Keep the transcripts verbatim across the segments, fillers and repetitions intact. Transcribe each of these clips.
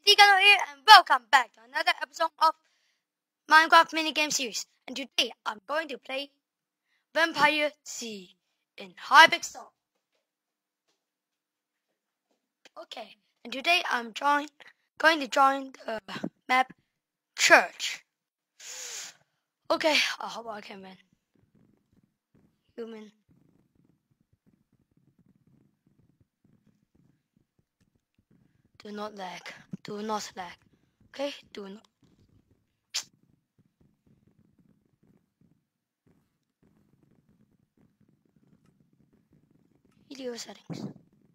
DeaconHo here, and welcome back to another episode of Minecraft minigame series. And today I'm going to play Vampre Z in Hypixel. Okay, and today I'm join, going to join the map Church. Okay, I hope I can win. Human. Do not lag. Do not lag. Okay, do not. Video settings.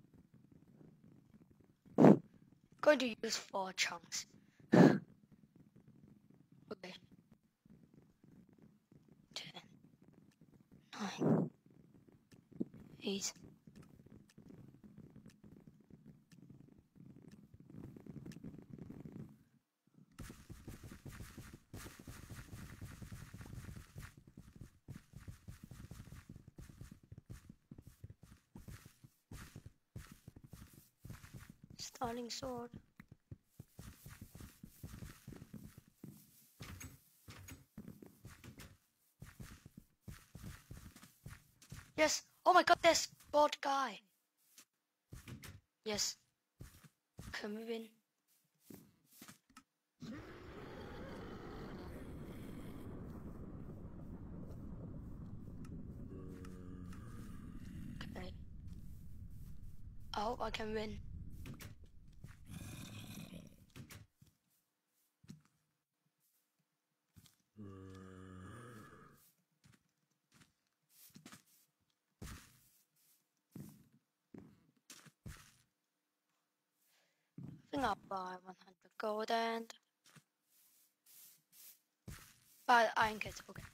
Going to use four chunks. Okay. Ten. Nine. Eight. Starting sword. Yes. Oh my god, there's bot guy. Yes. Can we win? Okay. I hope I can win. I think I'll buy one hundred gold and buy the iron kit. Okay.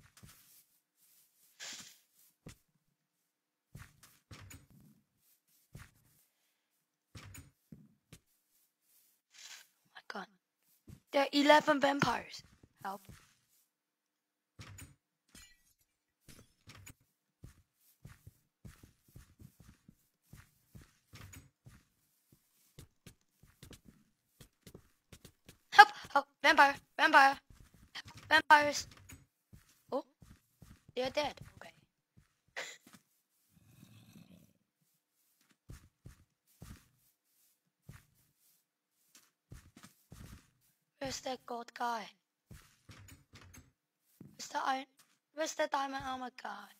Oh my god. There are eleven vampires. Help. Help! Help! Vampire! Vampire! Vampires! Oh, they're dead. Okay. Where's that gold guy? Where's the iron? Where's the diamond armor guy?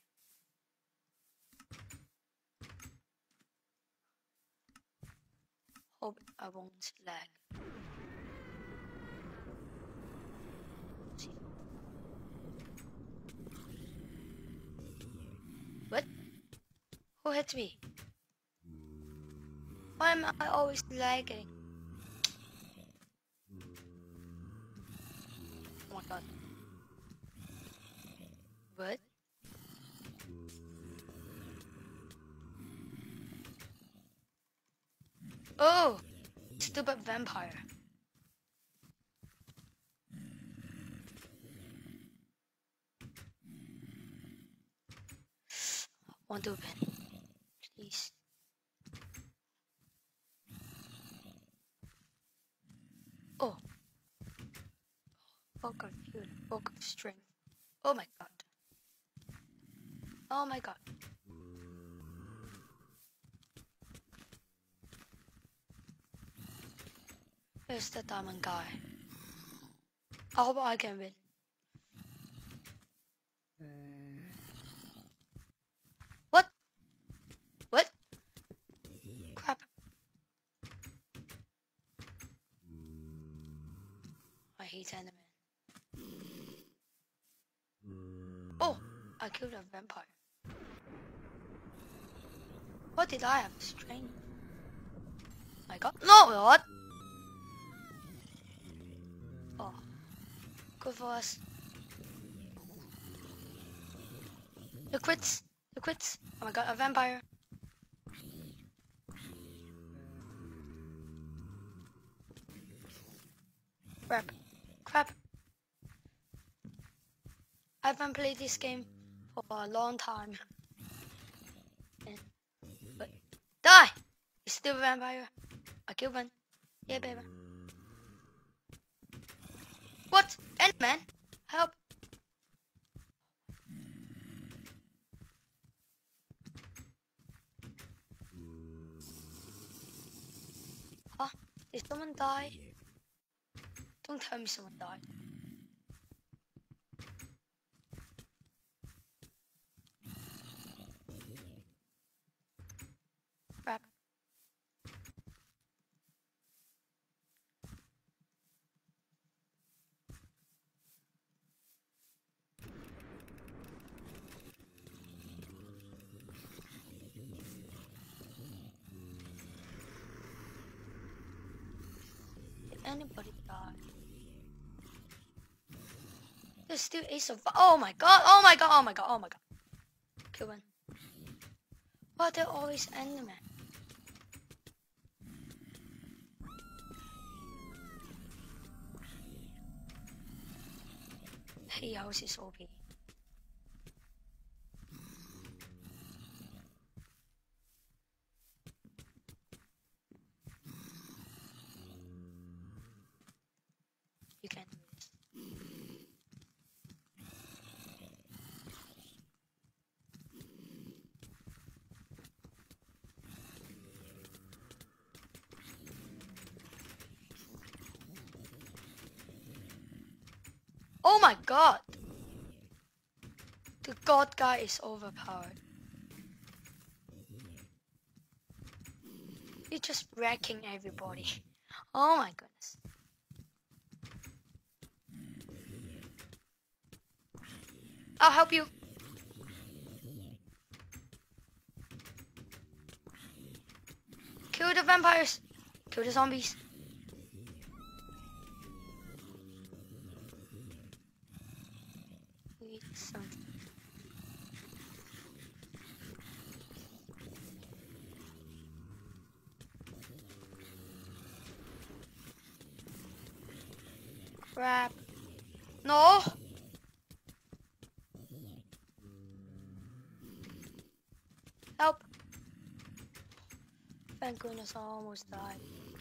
Hope I won't lag. What? Who hit me? Why am I always lagging? Oh my god. What? Oh! Stupid vampire. Want to win, please. Oh. Book of fury, book of strength. Oh my god. Oh my god. Where's the diamond guy? I hope I can win. What? What? Crap. I hate enemy. Oh, I killed a vampire. What did I have? Strength. My god. No, what? Oh, good for us. The quits. The quits. Oh my god, a vampire. Crap. Crap. I haven't played this game for a long time. And, but die! It's still a vampire. I killed one. Yeah, baby. What? Enderman? Help. Huh? Did someone die? Don't tell me someone died. Crap. Did anybody die? There's still a survivor. Oh my god, oh my god, oh my god, oh my god. Kill one. Why they're always Enderman? Hey, house is O P. You can't do this. Oh my god! The god guy is overpowered. You're just wrecking everybody. Oh my goodness. I'll help you. Kill the vampires. Kill the zombies. Need some. Crap. No. Help. Thank goodness I almost died.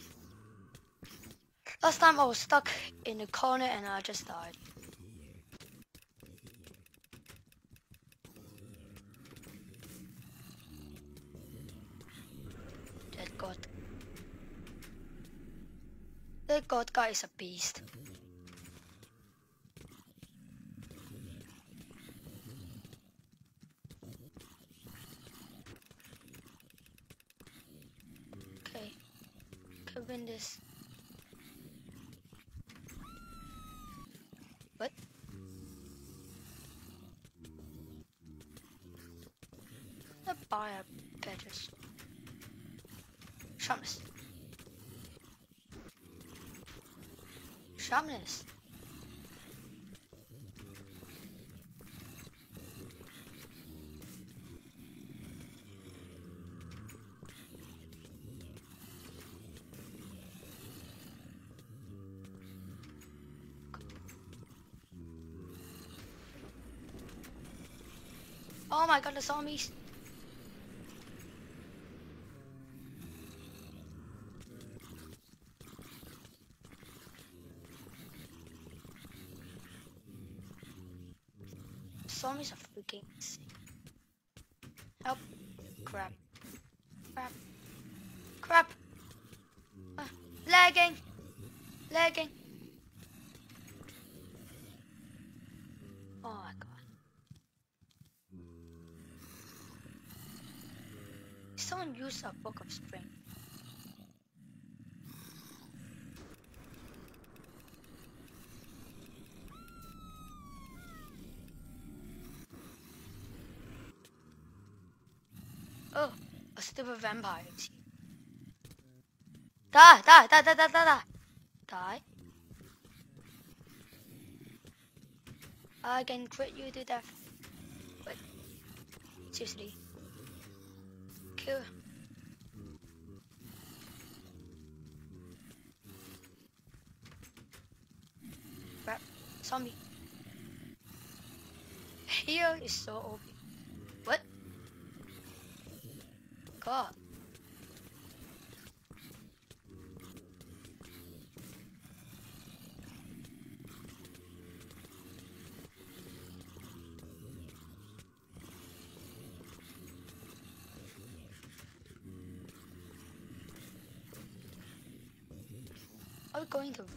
Last time I was stuck in the corner and I just died. That god. That god guy is a beast. Okay. Can win this. What? Let's buy a better sword. Sharpness. Sharpness. Oh my god, the zombies. Zombies are freaking insane. Help. Crap. Crap. Crap. Uh, lagging. Lagging. Oh my god. Someone use a book of strength. Oh, a stupid vampire is here. Die, die, die, die, die, die, die. Die. I can crit you to death. But, seriously. Kill. Crap. Zombie. Here is so O P. What? God. Are we going to?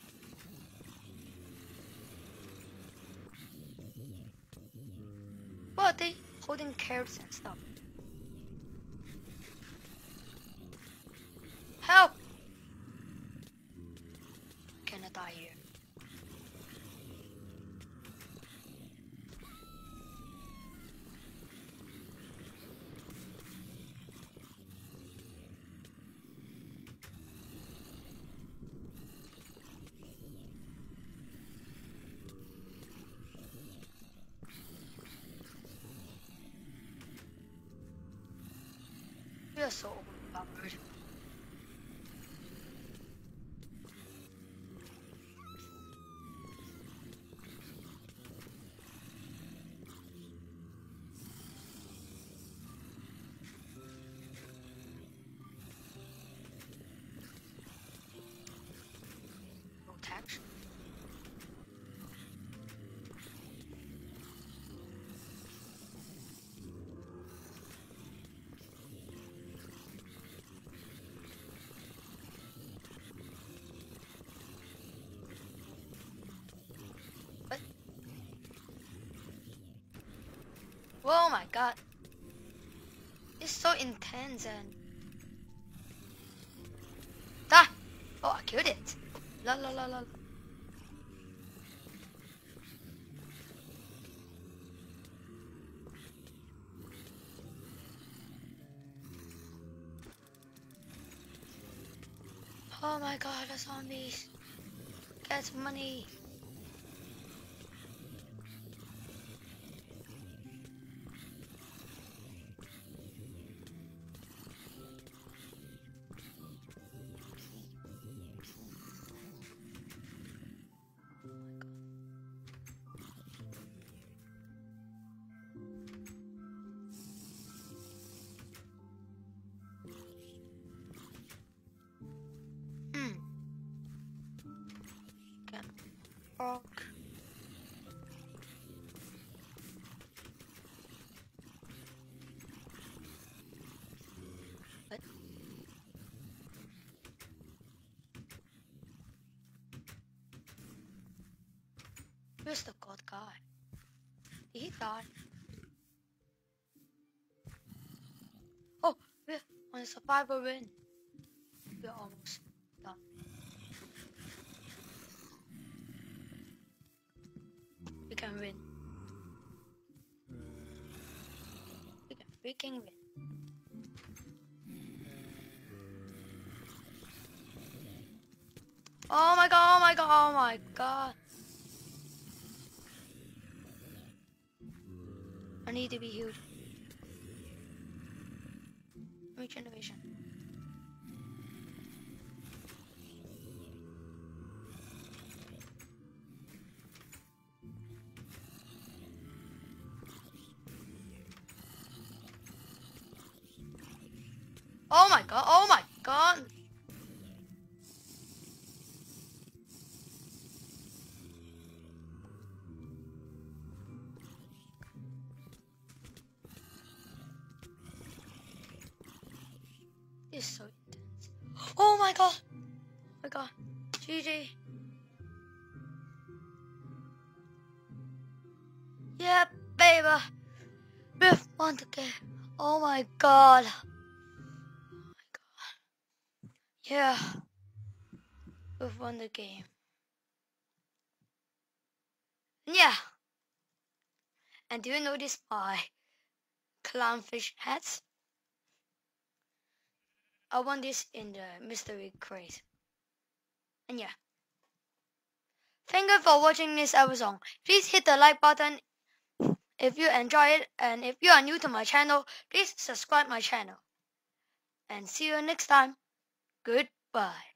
What are they holding carrots and stuff? Help! Can I die here? We are so overpowered. Protection. What? Oh my god. It's so intense and... Ah! Oh, I killed it. La la la la. Oh my god, the zombies. Get money. Rock. What? Where's the god guy? Did he die? Oh, we're on a survivor win. We're almost done. We can win. We can freaking win. Oh my god, oh my god, oh my god. I need to be healed. Regeneration. Oh my god, oh my god. This is so intense. Oh my god. Oh my god. G G. Yeah, baby. We've won the game. Oh my god. Oh my god. Yeah. We've won the game. Yeah. And do you notice my clownfish hats? I won this in the mystery crate. And yeah. Thank you for watching this episode. Please hit the like button if you enjoy it. And if you are new to my channel, please subscribe my channel. And see you next time. Goodbye.